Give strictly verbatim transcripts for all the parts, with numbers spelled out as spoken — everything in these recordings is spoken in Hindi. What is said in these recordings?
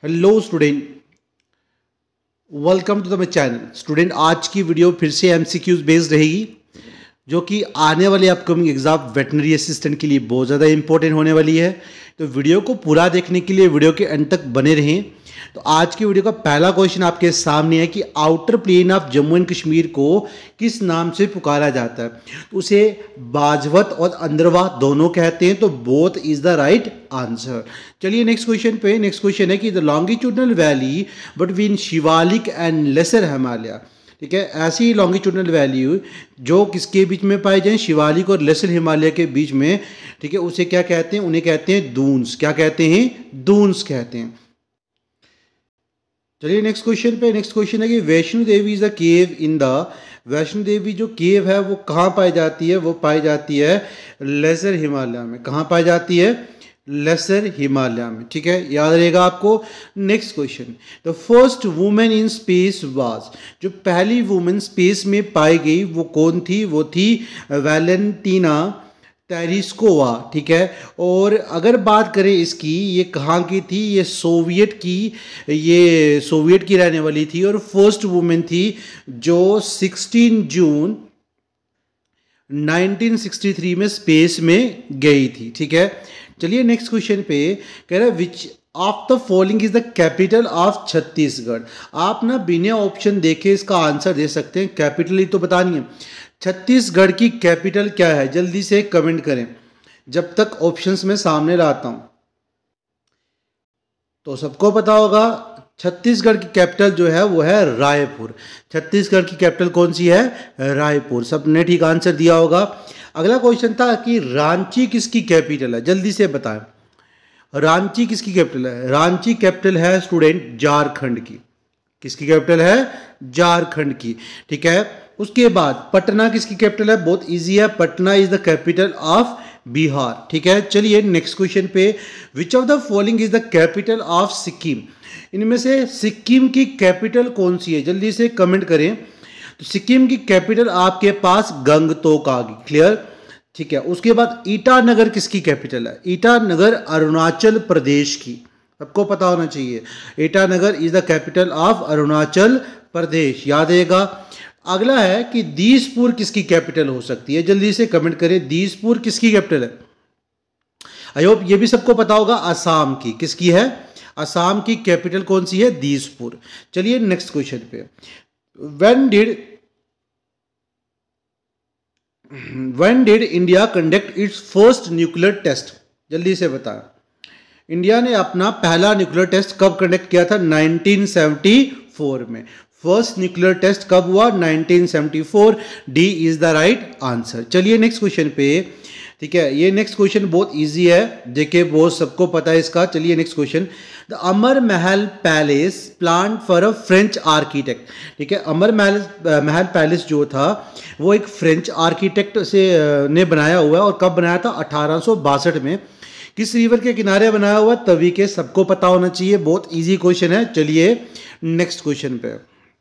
Hello student, welcome to the my channel. Student, आज की वीडियो फिर से एमसीक्यूज बेस्ड रहेगी, जो कि आने वाले अपकमिंग एग्जाम वेटनरी असिस्टेंट के लिए बहुत ज़्यादा इंपॉर्टेंट होने वाली है। तो वीडियो को पूरा देखने के लिए वीडियो के अंत तक बने रहें। तो आज की वीडियो का पहला क्वेश्चन आपके सामने है कि outer plain of Jammu and Kashmir को किस नाम से पुकारा जाता है। तो उसे बाजवत और अंदरवा दोनों कहते हैं, तो both is the right answer. चलिए नेक्स्ट क्वेश्चन पे। नेक्स्ट क्वेश्चन है कि the longitudinal valley between Shivalik and lesser Himalaya, ठीक है, ऐसी लॉन्गिट्यूडनल वैल्यू जो किसके बीच में पाए जाए, शिवालिक और लेसर हिमालय के बीच में, ठीक है, उसे क्या कहते हैं? उन्हें कहते हैं दून्स। क्या कहते हैं? दून्स कहते हैं। चलिए नेक्स्ट क्वेश्चन पे। नेक्स्ट क्वेश्चन है कि Vaishno Devi is a cave in the, Vaishno Devi जो केव है वो कहाँ पाई जाती है? वो पाई जाती है लेसर हिमालय में। कहाँ पाई जाती है? लेसर हिमालय में, ठीक है, याद रहेगा आपको। Next question, the first women in space was, जो पहली वुमेन स्पेस में पाई गई वो कौन थी? वो थी वैलेंटीना तेरेस्कोवा, ठीक है। और अगर बात करें इसकी, ये कहाँ की थी? ये सोवियत की, ये सोवियत की रहने वाली थी और फर्स्ट वुमेन थी जो सोलह जून नाइनटीन सिक्सटी थ्री में स्पेस में गई थी, ठीक है। चलिए नेक्स्ट क्वेश्चन पे कह रहा है which of the following is the capital of Chhattisgarh. आप ना बिना ऑप्शन देखे इसका आंसर दे सकते हैं, कैपिटल ही तो बतानी है। छत्तीसगढ़ की कैपिटल क्या है? जल्दी से कमेंट करें जब तक ऑप्शंस में सामने लाता हूं। तो सबको पता होगा छत्तीसगढ़ की कैपिटल जो है वो है रायपुर। छत्तीसगढ़ की कैपिटल कौन सी है? रायपुर। सबने ठीक आंसर दिया होगा। अगला क्वेश्चन था कि रांची किसकी कैपिटल है? जल्दी से बताएं, रांची किसकी कैपिटल है? रांची कैपिटल है स्टूडेंट झारखंड की। किसकी कैपिटल है? झारखंड की, ठीक है। उसके बाद पटना किसकी कैपिटल है? बहुत इजी है, Patna is the capital of Bihar, ठीक है। चलिए नेक्स्ट क्वेश्चन पे, which of the following is the capital of Sikkim. इनमें से सिक्किम की कैपिटल कौन सी है? जल्दी से कमेंट करें। तो सिक्किम की कैपिटल आपके पास गंगटोक आ गई, क्लियर, ठीक है। उसके बाद ईटानगर किसकी कैपिटल है? ईटानगर अरुणाचल प्रदेश की, सबको पता होना चाहिए। Itanagar is the capital of Arunachal Pradesh, याद रहेगा। अगला है कि दीसपुर किसकी कैपिटल हो सकती है? जल्दी से कमेंट करें, दीसपुर किसकी कैपिटल है? आई होप ये भी सबको पता होगा, असम की। किसकी है? असम की कैपिटल कौन सी है? दीसपुर। चलिए नेक्स्ट क्वेश्चन पे, when did when did India conduct its first nuclear test? जल्दी से बताएं, इंडिया ने अपना पहला न्यूक्लियर टेस्ट कब कंडक्ट किया था? नाइनटीन सेवेंटी फोर में। फर्स्ट न्यूक्लियर टेस्ट कब हुआ? Nineteen seventy four. D is the right answer. चलिए नेक्स्ट क्वेश्चन पे, ठीक है, ये नेक्स्ट क्वेश्चन बहुत इजी है, देखिए बहुत सबको पता है इसका। चलिए next question, the Amar Mahal palace plan for a French architect, ठीक है। अमर महल महल पैलेस जो था वो एक फ्रेंच आर्किटेक्ट से ने बनाया हुआ है, और कब बनाया था? अठारह सौ बासठ में। किस रिवर के किनारे बनाया हुआ? तवी के। सबको पता होना चाहिए, बहुत इजी क्वेश्चन है। चलिए नेक्स्ट क्वेश्चन पे।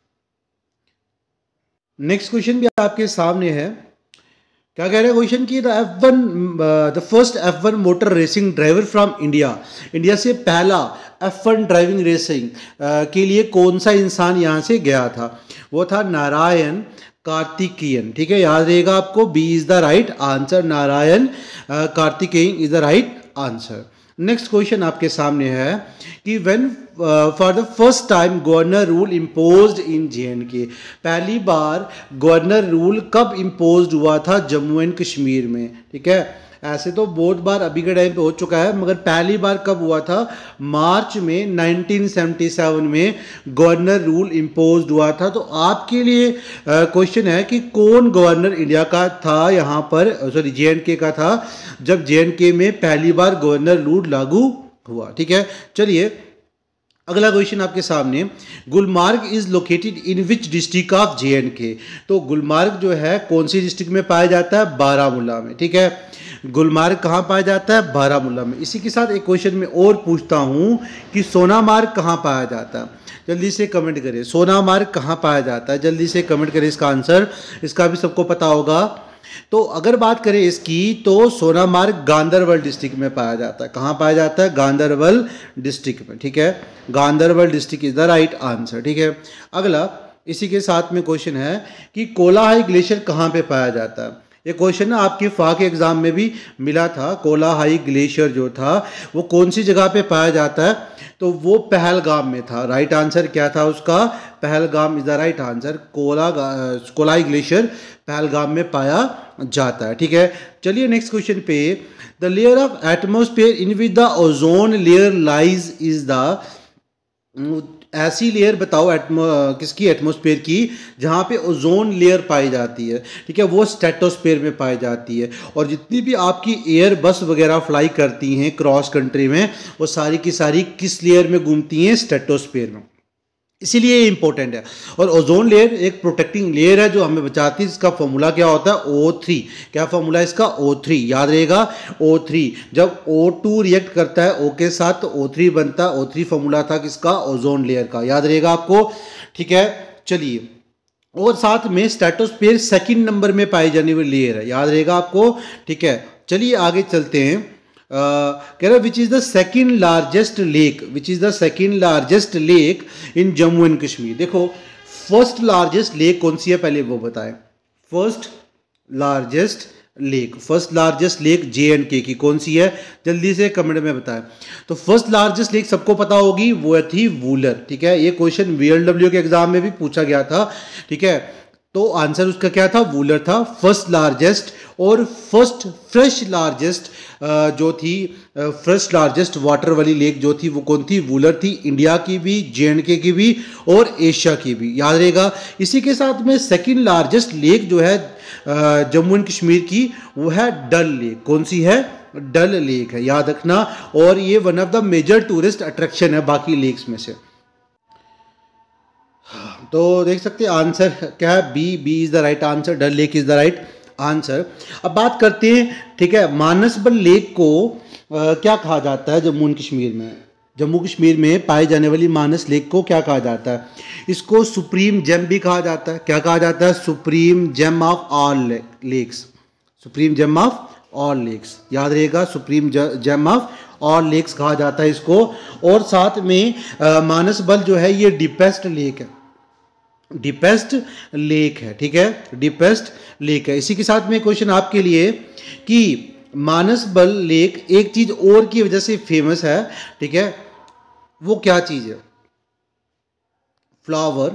नेक्स्ट क्वेश्चन भी आपके सामने है। क्या कह रहे हैं क्वेश्चन की, the F one the first F one motor racing driver from India. India से पहला एफ वन ड्राइविंग रेसिंग के लिए कौन सा इंसान यहाँ से गया था? वो था नारायण कार्तिकेयन, ठीक है, याद रहेगा आपको। B is the right answer, Narayan Karthikeyan is the right answer. Next question आपके सामने है कि when for the first time governor rule imposed in J and K, पहली बार गवर्नर रूल कब इम्पोज्ड हुआ था जम्मू एंड कश्मीर में, ठीक है। ऐसे तो बहुत बार अभी के टाइम पे हो चुका है, मगर पहली बार कब हुआ था? मार्च में नाइनटीन सेवेंटी सेवन में गवर्नर रूल इम्पोज्ड हुआ था। तो आपके लिए क्वेश्चन है कि कौन गवर्नर इंडिया का था यहाँ पर, सॉरी जे एंड के का था, जब जे एंड के में पहली बार गवर्नर रूल लागू हुआ, ठीक है। चलिए अगला क्वेश्चन आपके सामने, Gulmarg is located in which district of J and K. तो गुलमार्ग जो है कौन सी डिस्ट्रिक्ट में पाया जाता है? बारामूला में, ठीक है। गुलमार्ग कहाँ पाया जाता है? बारामूला में। इसी के साथ एक क्वेश्चन में और पूछता हूँ कि सोनामार्ग कहाँ पाया जाता है? जल्दी से कमेंट करें, सोनामार्ग कहाँ पाया जाता है? जल्दी से कमेंट करें इसका आंसर। इसका भी सबको पता होगा, तो अगर बात करें इसकी तो सोनामार्ग गांधरबल डिस्ट्रिक्ट में पाया जाता है। कहाँ पाया जाता है? गांधरबल डिस्ट्रिक्ट में, ठीक है। Ganderbal district is the right answer, ठीक है। अगला इसी के साथ में क्वेश्चन है कि कोलाहाई ग्लेशियर कहाँ पे पाया जाता है। ये क्वेश्चन ना आपके फाक एग्जाम में भी मिला था। कोलाहाई ग्लेशियर जो था वो कौन सी जगह पे पाया जाता है? तो वो पहलगाम में था। राइट आंसर क्या था उसका? Pahalgam is the right answer. Kola Kolahoi glacier Pahalgam में पाया जाता है, ठीक है। चलिए नेक्स्ट क्वेश्चन पे, the layer of atmosphere in which the ozone layer lies is the, ऐसी लेयर बताओ एटमो किसकी? एटमॉस्फेयर की, जहाँ पे ओजोन लेयर पाई जाती है, ठीक है। वो स्ट्रेटोस्फेयर में पाई जाती है। और जितनी भी आपकी एयर बस वगैरह फ्लाई करती हैं क्रॉस कंट्री में, वो सारी की सारी किस लेयर में घूमती हैं? स्ट्रेटोस्फेयर में। इसीलिए ये इंपॉर्टेंट है। और ओजोन लेयर एक प्रोटेक्टिंग लेयर है जो हमें बचाती है। इसका फॉर्मूला क्या होता है? O three. क्या फॉर्मूला है इसका? O three. याद रहेगा ओ थ्री। जब ओ टू रिएक्ट करता है ओ के साथ तो ओ थ्री बनता है। ओ थ्री फॉर्मूला था किसका? ओजोन लेयर का। याद रहेगा आपको, ठीक है। चलिए, और साथ में स्ट्रेटोस्फेयर सेकंड नंबर में पाई जाने वाली लेयर है। याद रहेगा आपको, ठीक है। चलिए आगे चलते हैं। कह रहा which is the second largest lake, which is the second largest lake in Jammu and Kashmir. देखो फर्स्ट लार्जेस्ट लेक कौन सी है पहले वो बताएं। First largest lake, first largest lake J and K की कौन सी है? जल्दी से कमेंट में बताएं। तो फर्स्ट लार्जेस्ट लेक सबको पता होगी, वो थी वूलर, ठीक है। ये क्वेश्चन वीएलडब्ल्यू के एग्जाम में भी पूछा गया था, ठीक है। तो आंसर उसका क्या था? वूलर था फर्स्ट लार्जेस्ट। और फर्स्ट फ्रेश लार्जेस्ट जो थी, फर्स्ट लार्जेस्ट वाटर वाली लेक जो थी वो कौन थी? वूलर थी। इंडिया की भी, जे एंड के की भी और एशिया की भी। याद रहेगा। इसी के साथ में सेकंड लार्जेस्ट लेक जो है जम्मू एंड कश्मीर की, वो है डल लेक। कौन सी है? डल लेक है, याद रखना। और ये one of the major tourist attraction है बाकी लेक्स में से। तो देख सकते हैं आंसर क्या है? B, B is the right answer. Dal lake is the right answer. अब बात करते हैं, ठीक है, मानसबल लेक को आ, क्या कहा जाता है जम्मू एंड कश्मीर में? जम्मू कश्मीर में पाई जाने वाली मानस लेक को क्या कहा जाता है? इसको सुप्रीम जेम भी कहा जाता है। क्या कहा जाता है? Supreme gem of all lakes. Supreme gem of all lakes, याद रहेगा। Supreme gem of all lakes कहा जाता है इसको। और साथ में आ, मानसबल जो है ये डीपेस्ट लेक है, डीपेस्ट लेक है, ठीक है। डीपेस्ट लेक है। इसी के साथ में क्वेश्चन आपके लिए कि मानसबल लेक एक चीज और की वजह से फेमस है, ठीक है। वो क्या चीज है? फ्लावर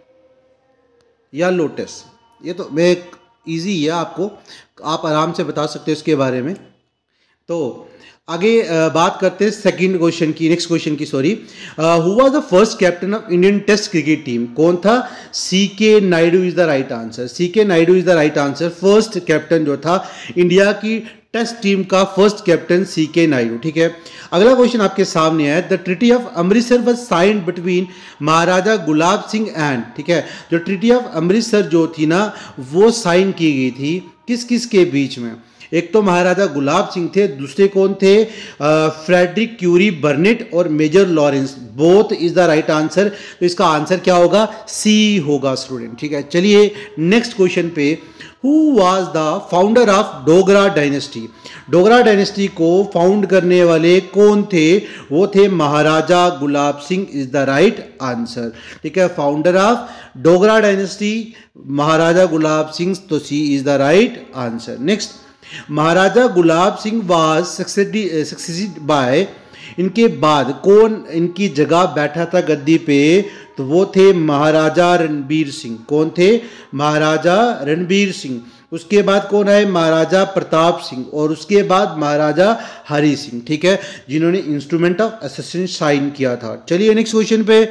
या लोटस? ये तो मैं इजी है, आपको आप आराम से बता सकते हो इसके बारे में। तो आगे बात करते हैं सेकंड क्वेश्चन की, नेक्स्ट क्वेश्चन की, sorry. Who was the first captain of Indian test cricket team? कौन था? C K Naidu is the right answer. C K Naidu is the right answer. First captain जो था इंडिया की टेस्ट टीम का, first captain C K Naidu, ठीक है। अगला क्वेश्चन आपके सामने है, the treaty of Amritsar was signed between Maharaja Gulab Singh and, ठीक है। जो ट्रीटी ऑफ अमृतसर जो थी ना, वो साइन की गई थी किस किस के बीच में? एक तो महाराजा गुलाब सिंह थे, दूसरे कौन थे? फ्रेडरिक क्यूरी बर्नेट और major Lawrence. Both is the right answer. तो इसका आंसर क्या होगा? सी होगा स्टूडेंट, ठीक है। चलिए नेक्स्ट क्वेश्चन पे, who was the founder of Dogra dynasty? Dogra dynasty को फाउंड करने वाले कौन थे? वो थे Maharaja Gulab Singh is the right answer, ठीक है। Founder of Dogra dynasty Maharaja Gulab Singh, तो C is the right answer. Next, Maharaja Gulab Singh was succeeded by, इनके बाद कौन इनकी जगह बैठा था गद्दी पे? तो वो थे महाराजा रणबीर सिंह। कौन थे? महाराजा रणबीर सिंह। उसके बाद कौन है? महाराजा प्रताप सिंह। और उसके बाद महाराजा हरि सिंह, ठीक है, जिन्होंने इंस्ट्रूमेंट ऑफ असेसिनेशन साइन किया था। चलिए नेक्स्ट क्वेश्चन पे।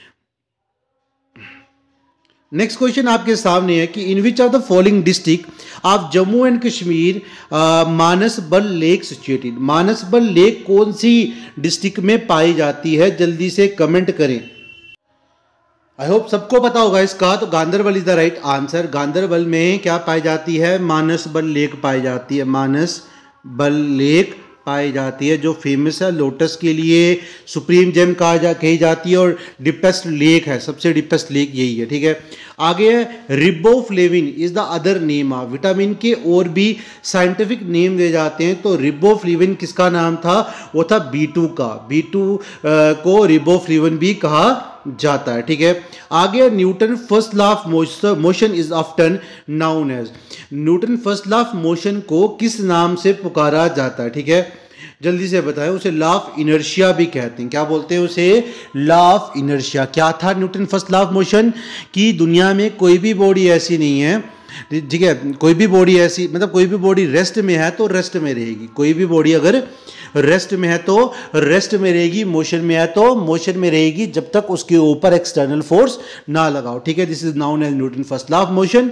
नेक्स्ट क्वेश्चन आपके सामने है कि in which of the following district of Jammu and Kashmir Manasbal lake situated? Manasbal lake कौन सी डिस्ट्रिक्ट में पाई जाती है? जल्दी से कमेंट करें। आई होप सबको पता होगा इसका। तो Ganderbal is the right answer. Ganderbal में क्या पाई जाती है? मानसबल लेक पाई जाती है। मानसबल लेक पाई जाती है, जो फेमस है लोटस के लिए, सुप्रीम जेम कहा जा कही जाती है, और डिपेस्ट लेक है, सबसे डिपेस्ट लेक यही है, ठीक है। आगे है riboflavin is the other name of, vitamin के और भी साइंटिफिक नेम दे जाते हैं, तो रिबोफ्लेविन किसका नाम था, वो था बी टू का, बी टू को रिबोफ्लेविन भी कहा जाता है, ठीक है। आगे Newton first law of motion is often known as, Newton first law of motion को किस नाम से पुकारा जाता है, ठीक है, जल्दी से बताएं। उसे लॉ ऑफ इनर्शिया भी कहते हैं, क्या बोलते हैं उसे, लॉ ऑफ इनर्शिया। क्या था Newton first law of motion, कि दुनिया में कोई भी बॉडी ऐसी नहीं है, ठीक है, कोई भी बॉडी ऐसी, मतलब कोई भी बॉडी रेस्ट में है तो रेस्ट में रहेगी, कोई भी बॉडी अगर रेस्ट में है तो रेस्ट में रहेगी, मोशन में है तो मोशन में रहेगी, जब तक उसके ऊपर एक्सटर्नल फोर्स ना लगाओ, ठीक है। This is known as Newton first law of motion,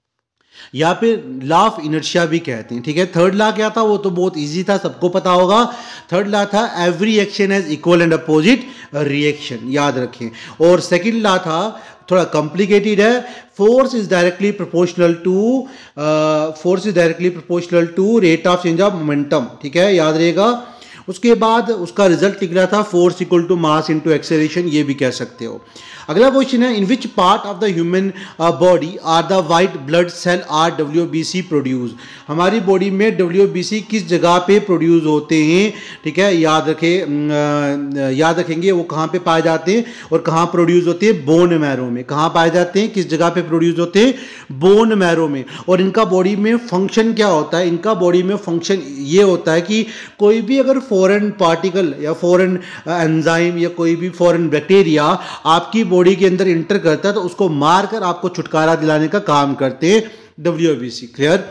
या फिर लॉ ऑफ इनर्शिया भी कहते हैं, ठीक है। थर्ड लॉ क्या था, वो तो बहुत इजी था, सबको पता होगा। थर्ड लॉ था every action has equal and opposite reaction, याद रखें। और सेकंड लॉ था, थोड़ा कॉम्प्लिकेटेड है, force is directly proportional to force is directly proportional to rate of change of momentum, ठीक है, याद रहेगा। उसके बाद उसका रिजल्ट निकला था force equal to mass into acceleration, ये भी कह सकते हो। अगला क्वेश्चन है, in which part of the human body are the white blood cell are W B C produce, हमारी बॉडी में डब्ल्यू बी सी किस जगह पे प्रोड्यूस होते हैं, ठीक है, याद रखें, याद रखेंगे वो कहाँ पे पाए जाते हैं और कहाँ प्रोड्यूस होते हैं, बोन मैरो में। कहाँ पाए जाते हैं, किस जगह पे प्रोड्यूस होते हैं, बोन मैरो में। और इनका बॉडी में फंक्शन क्या होता है, इनका बॉडी में फंक्शन ये होता है कि कोई भी अगर फॉरेन पार्टिकल या फॉरेन एंजाइम या कोई भी फॉरेन बैक्टीरिया आपकी बॉडी के अंदर इंटर करता है तो उसको मारकर आपको छुटकारा दिलाने का काम करते हैं डब्ल्यू बी सी, क्लियर,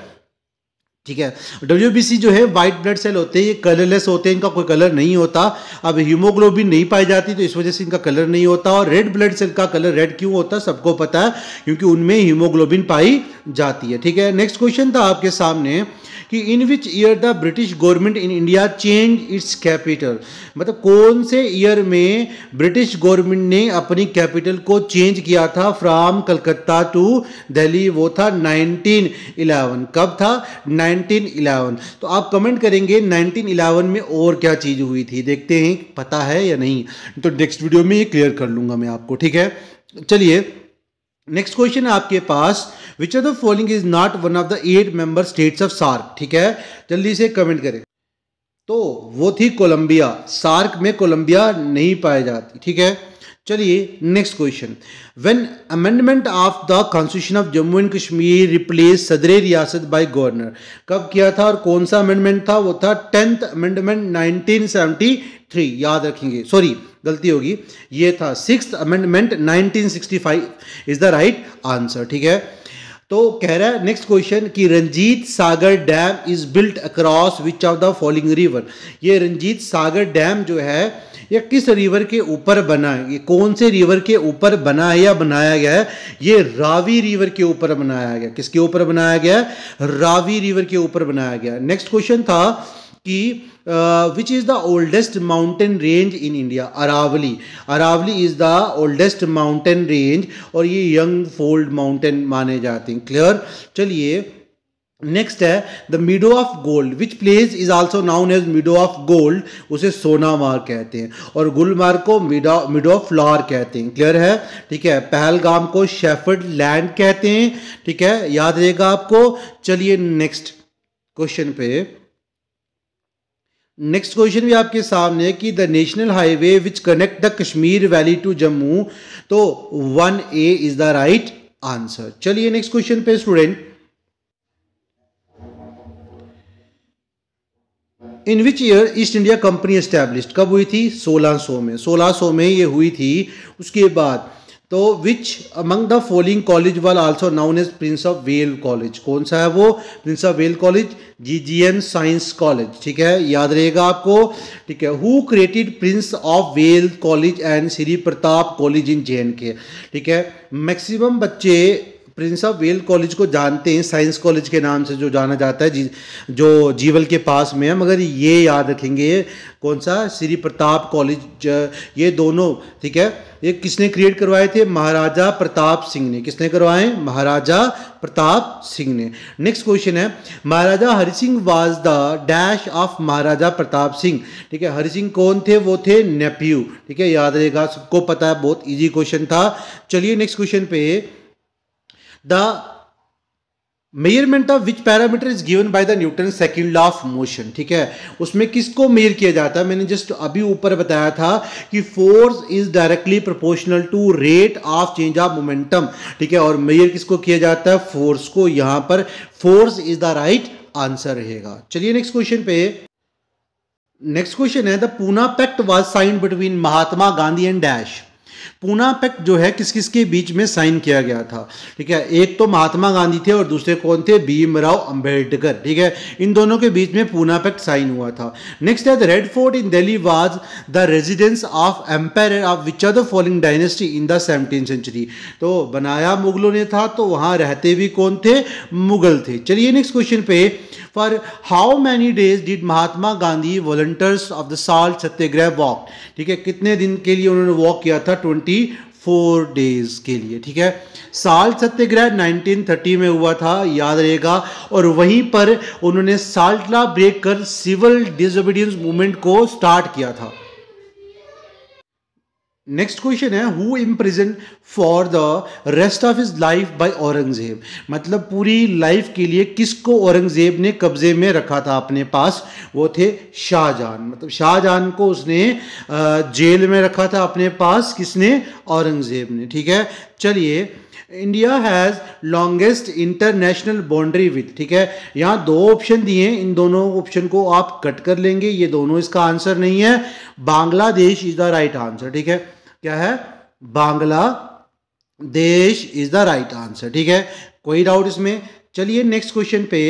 ठीक है। डब्ल्यू बी सी जो है व्हाइट ब्लड सेल होते हैं, ये कलरलेस होते हैं, इनका कोई कलर नहीं होता। अब हीमोग्लोबिन नहीं पाई जाती तो इस वजह से इनका कलर नहीं होता। और रेड ब्लड सेल का कलर रेड क्यों होता है, सबको पता है, क्योंकि उनमें हीमोग्लोबिन पाई जाती है, ठीक है। नेक्स्ट क्वेश्चन था आपके सामने कि in which year the British government in India change its capital, मतलब कौन से ईयर में ब्रिटिश गवर्नमेंट ने अपनी कैपिटल को चेंज किया था फ्रॉम कलकत्ता टू दिल्ली, वो था नाइनटीन इलेवन। कब था, नाइनटीन इलेवन। तो आप कमेंट करेंगे नाइनटीन इलेवन में और क्या चीज़ हुई थी, देखते हैं पता है या नहीं, तो नेक्स्ट वीडियो में ये क्लियर कर लूँगा मैं आपको, ठीक है। चलिए नेक्स्ट क्वेश्चन है आपके पास, which of the following is not one of the eight member states of SAARC, ठीक है, जल्दी से कमेंट करें। तो वो थी कोलंबिया, सार्क में कोलंबिया नहीं पाई जाती, ठीक है। चलिए next question, when amendment of the constitution of Jammu and Kashmir replace Sadar Riyasat bye governor, कब किया था और कौन सा अमेंडमेंट था, वो था tenth amendment nineteen seventy three, याद रखेंगे, सॉरी गलती होगी, ये था sixth amendment nineteen sixty five is the right answer, ठीक है। तो कह रहा है नेक्स्ट क्वेश्चन कि Ranjit Sagar dam is built across which of the following river, ये रंजीत सागर डैम जो है ये किस रिवर के ऊपर बना है, ये कौन से रिवर के ऊपर बना है या बनाया गया है, ये रावी रिवर के ऊपर बनाया गया। किसके ऊपर बनाया गया, रावी रिवर के ऊपर बनाया गया। नेक्स्ट क्वेश्चन था कि which is the oldest mountain range in India, Aravalli, Aravalli is the oldest mountain range और ये यंग फोल्ड माउंटेन माने जाते हैं, क्लियर। चलिए नेक्स्ट है the meadow of gold, which place is also known as meadow of gold, उसे सोनामार्ग कहते हैं, और गुलमार्ग को मीडो मीडो ऑफ फ्लावर कहते हैं, क्लियर है, ठीक है। पहलगाम को शेफर्ड लैंड कहते हैं, ठीक है, याद रहेगा आपको। चलिए नेक्स्ट क्वेश्चन पे, नेक्स्ट क्वेश्चन भी आपके सामने है कि the national highway which connect the Kashmir valley to Jammu, तो one A is the right answer. चलिए नेक्स्ट क्वेश्चन पे student, in which year East India company established, कब हुई थी, सोलह सौ में, सोलह सौ में ये हुई थी। उसके बाद तो which among the following college was also known as prince of Wales college, कौन सा है वो, prince of Wales college, G G N science college, ठीक है, याद रहेगा आपको, ठीक है। Who created prince of Wales college and Shri Pratap college in J and K, ठीक है। मैक्सिमम बच्चे प्रिंस ऑफ वेल कॉलेज को जानते हैं साइंस कॉलेज के नाम से जो जाना जाता है, जी, जो जीवल के पास में है, मगर ये याद रखेंगे कौन सा, श्री प्रताप कॉलेज, ये दोनों, ठीक है। ये किसने क्रिएट करवाए थे, महाराजा प्रताप सिंह ने। किसने करवाए, महाराजा प्रताप सिंह ने। नेक्स्ट क्वेश्चन है, Maharaja Hari Singh was the dash of Maharaja Pratap Singh, ठीक है। हरि सिंह कौन थे, वो थे नेफ्यू, ठीक है, याद रहेगा, सबको पता है, बहुत इजी क्वेश्चन था। चलिए नेक्स्ट क्वेश्चन पे, the measurement of which parameter is given by the Newton second law of motion, ठीक है, उसमें किसको मेजर किया जाता है, मैंने जस्ट अभी ऊपर बताया था कि force is directly proportional to rate of change of momentum, ठीक है, और मेजर किसको किया जाता है, फोर्स को। यहां पर force is the right answer रहेगा। चलिए नेक्स्ट क्वेश्चन पे, नेक्स्ट क्वेश्चन है, the Poona pact was signed between Mahatma Gandhi and dash. Poona pact जो है किस किस के बीच में साइन किया गया था, ठीक है, एक तो महात्मा गांधी थे और दूसरे कौन थे, भीमराव अंबेडकर, ठीक है, इन दोनों के बीच में पूना पैक्ट साइन हुआ था। नेक्स्ट है, the red fort in Delhi was the residence of empire of which are the following dynasty in the seventeen century. तो बनाया मुगलों ने था, तो वहां रहते भी कौन थे, मुगल थे। चलिए नेक्स्ट क्वेश्चन पे, for how many days did Mahatma Gandhi volunteers of the salt satyagraha walk, ठीक है, कितने दिन के लिए उन्होंने वॉक किया था, ट्वेंटी फोर डेज के लिए, ठीक है। साल्ट सत्याग्रह नाइनटीन थर्टी में हुआ था, याद रहेगा, और वहीं पर उन्होंने साल्ट लॉ ब्रेक कर सिविल डिसोबीडियंस मूवमेंट को स्टार्ट किया था। नेक्स्ट क्वेश्चन है, who imprison for the rest of his life by Aurangzeb, मतलब पूरी लाइफ के लिए किसको औरंगजेब ने कब्जे में रखा था अपने पास, वो थे शाहजहां, मतलब शाहजहां को उसने जेल में रखा था अपने पास, किसने, औरंगजेब ने, ठीक है। चलिए, India has longest international boundary with, ठीक है, यहाँ दो ऑप्शन दिए हैं, इन दोनों ऑप्शन को आप कट कर लेंगे, ये दोनों इसका आंसर नहीं है, Bangladesh is the right answer, ठीक है, क्या है, Bangladesh is the right answer, ठीक है, कोई डाउट इसमें। चलिए नेक्स्ट क्वेश्चन पे,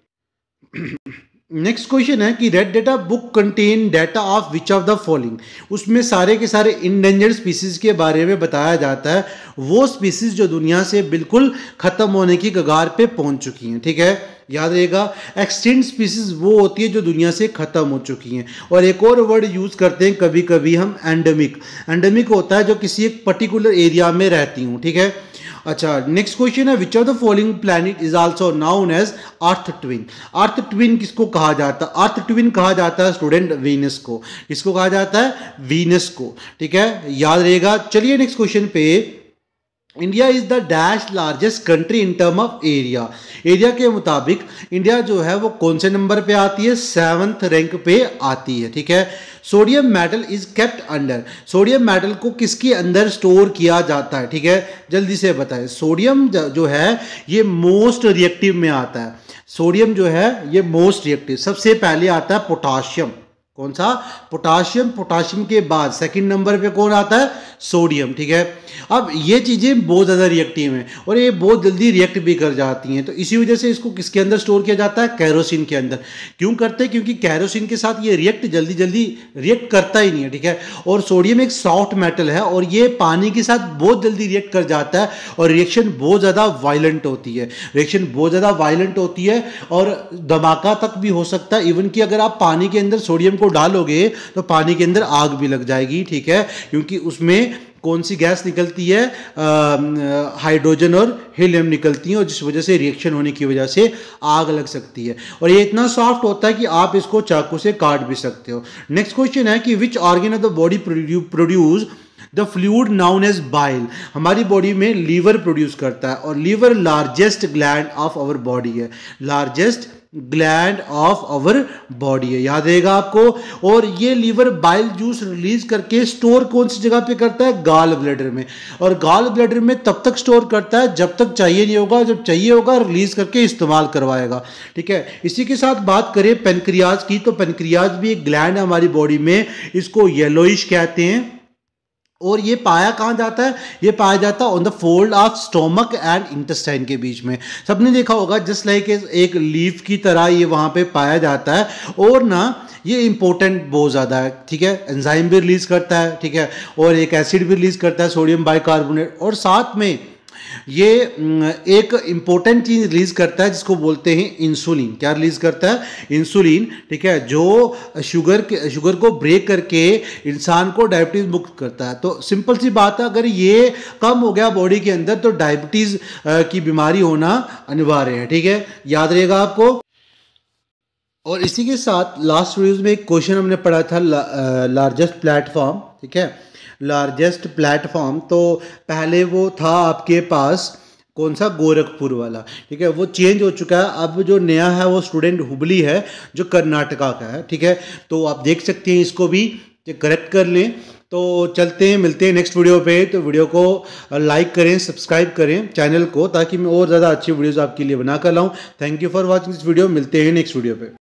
नेक्स्ट क्वेश्चन है कि red data book contain data of which of the following, उसमें सारे के सारे इंडेंजर्ड स्पीसीज के बारे में बताया जाता है, वो स्पीसीज जो दुनिया से बिल्कुल खत्म होने की कगार पे पहुंच चुकी हैं, ठीक है, याद रहेगा। एक्सटिंक्ट स्पीसीज वो होती है जो दुनिया से खत्म हो चुकी हैं, और एक और वर्ड यूज करते हैं कभी कभी हम, एंडेमिक। एंडेमिक होता है जो किसी एक पर्टिकुलर एरिया में रहती हूँ, ठीक है। अच्छा, नेक्स्ट क्वेश्चन है, which of the following planet is also known as earth twin. Earth twin किसको कहा जाता है, अर्थ ट्विन कहा जाता है स्टूडेंट वीनस को, किसको कहा जाता है, वीनस को, ठीक है, याद रहेगा। चलिए नेक्स्ट क्वेश्चन पे, India is the dash largest country in term of area, area के मुताबिक इंडिया जो है वो कौन से नंबर पे आती है, सेवंथ रैंक पे आती है, ठीक है। Sodium metal is kept under, sodium metal को किसके अंदर स्टोर किया जाता है, ठीक है, जल्दी से बताएं। सोडियम जो है ये मोस्ट रिएक्टिव में आता है, सोडियम जो है ये मोस्ट रिएक्टिव, सबसे पहले आता है पोटाशियम, कौन सा, पोटाशियम, पोटाशियम के बाद सेकंड नंबर पे कौन आता है, सोडियम, ठीक है। अब ये चीज़ें बहुत ज़्यादा रिएक्टिव हैं और ये बहुत जल्दी रिएक्ट भी कर जाती हैं, तो इसी वजह से इसको किसके अंदर स्टोर किया जाता है, कैरोसिन के अंदर। क्यों करते हैं, क्योंकि कैरोसिन के साथ ये रिएक्ट जल्दी जल्दी रिएक्ट करता ही नहीं है, ठीक है। और सोडियम एक सॉफ्ट मेटल है और ये पानी के साथ बहुत जल्दी रिएक्ट कर जाता है और रिएक्शन बहुत ज़्यादा वायलेंट होती है, रिएक्शन बहुत ज़्यादा वायलेंट होती है और धमाका तक भी हो सकता है। इवन कि अगर आप पानी के अंदर सोडियम को डालोगे तो पानी के अंदर आग भी लग जाएगी, ठीक है, क्योंकि उसमें कौन सी गैस निकलती है, हाइड्रोजन और हीलियम निकलती हैं और जिस वजह से रिएक्शन होने की वजह से आग लग सकती है। और ये इतना सॉफ्ट होता है कि आप इसको चाकू से काट भी सकते हो। नेक्स्ट क्वेश्चन है कि which organ of the body produce the fluid known as bile, हमारी बॉडी में लीवर प्रोड्यूस करता है और liver largest gland of our body है, largest gland of our body है, याद रहेगा आपको। और ये लीवर बाइल जूस रिलीज करके स्टोर कौन सी जगह पे करता है, गॉल ब्लैडर में, और गॉल ब्लैडर में तब तक स्टोर करता है जब तक चाहिए नहीं होगा, जब चाहिए होगा रिलीज करके इस्तेमाल करवाएगा, ठीक है। इसी के साथ बात करें पेनक्रियाज की, तो पेनक्रियाज भी एक ग्लैंड है हमारी बॉडी में, इसको येलोइश कहते हैं। और ये पाया कहाँ जाता है, ये पाया जाता है on the fold of stomach and intestine के बीच में। सबने देखा होगा जस्ट लाइक एक लीफ की तरह ये वहाँ पे पाया जाता है और ना ये इंपॉर्टेंट बहुत ज़्यादा है, ठीक है, एंजाइम भी रिलीज करता है, ठीक है, और एक एसिड भी रिलीज करता है सोडियम बाइकार्बोनेट, और साथ में ये एक इम्पोर्टेंट चीज रिलीज करता है जिसको बोलते हैं इंसुलिन। क्या रिलीज करता है? इंसुलिन, ठीक है, जो शुगर के शुगर को ब्रेक करके इंसान को डायबिटीज मुक्त करता है। तो सिंपल सी बात है, अगर ये कम हो गया बॉडी के अंदर तो डायबिटीज की बीमारी होना अनिवार्य है, ठीक है, याद रहेगा आपको। और इसी के साथ लास्ट वीडियोस में एक क्वेश्चन हमने पढ़ा था, लार्जेस्ट प्लेटफॉर्म, ठीक है, लार्जेस्ट प्लेटफॉर्म। तो पहले वो था आपके पास कौन सा? गोरखपुर वाला, ठीक है, वो चेंज हो चुका है। अब जो नया है वो स्टूडेंट हुबली है जो कर्नाटका का है, ठीक है। तो आप देख सकते हैं, इसको भी करेक्ट कर लें। तो चलते हैं, मिलते हैं नेक्स्ट वीडियो पे। तो वीडियो को लाइक करें, सब्सक्राइब करें चैनल को, ताकि मैं और ज़्यादा अच्छी वीडियोज़ आपके लिए बना कर लाऊँ। Thank you for watching this video. मिलते हैं नेक्स्ट वीडियो पे।